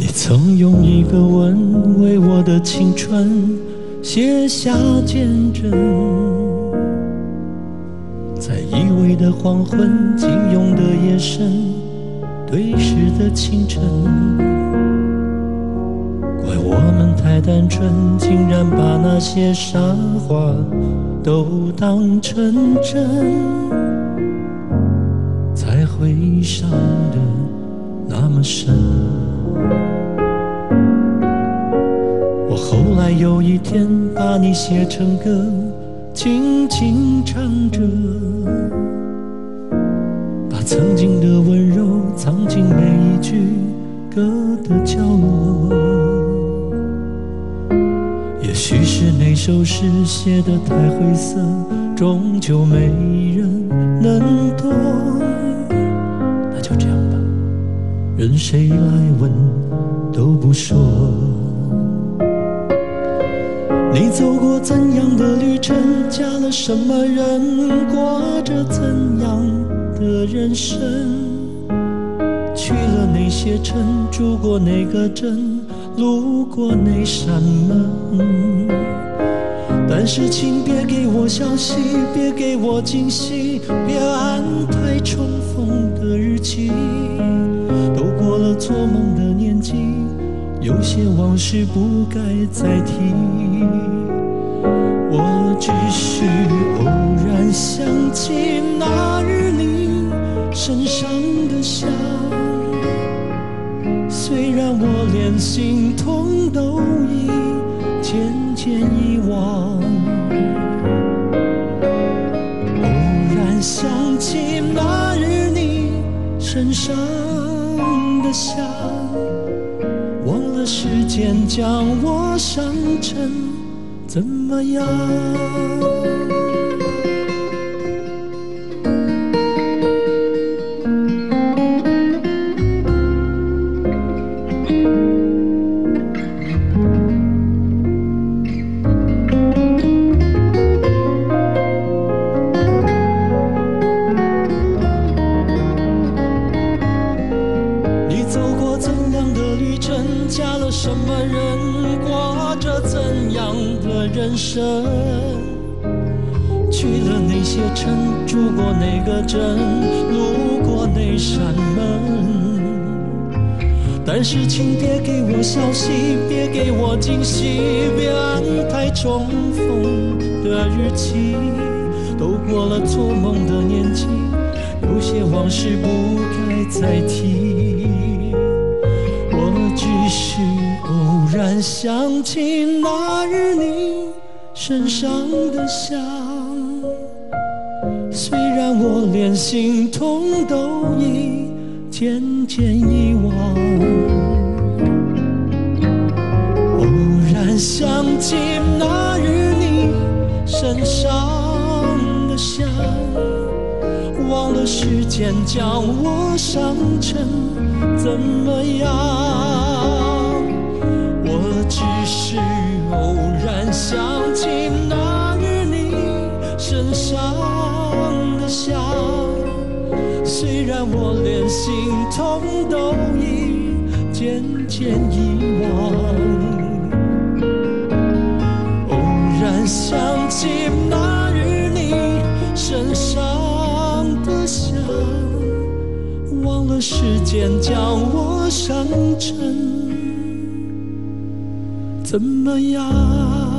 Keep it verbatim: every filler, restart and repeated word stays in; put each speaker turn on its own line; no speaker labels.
你曾用一个吻为我的青春写下见证，在依偎的黄昏，紧拥的夜深，对视的清晨，怪我们太单纯，竟然把那些傻话都当成真，才会伤得那么深。我后来有一天把你写成歌，轻轻唱着，把曾经的温柔藏进每一句歌的角落。也许是那首诗写得太灰色，终究没人能懂。那就这样吧，任谁来问都不说。你走过怎样的旅程，嫁了什么人，过着怎样的人生，去了哪些城，住过哪个镇，路过哪扇门。但是请别给我消息，别给我惊喜，别安排重逢的日期。都过了做梦的年纪，有些往事不该再提。我只是偶然想起那日你身上的香，虽然我连心痛都已渐渐遗忘。偶然想起那日你身上的香，忘了时间将我伤成怎么样。你走过怎样的旅程，嫁了什么人，过着怎样的人生，去了哪些城，住过哪个镇，路过哪扇门。但是请别给我消息，别给我惊喜，别安排重逢的日期。都过了做梦的年纪，有些往事不该再提。我只是偶然想起那日你身上的香，虽然我连心痛都已渐渐遗忘。偶然想起那日你身上的香，忘了时间将我伤成怎么样。我只是偶然想起那日你身上的香，虽然我连心痛都已渐渐遗忘。偶然想起那日你身上的香，忘了时间将我伤成怎么样。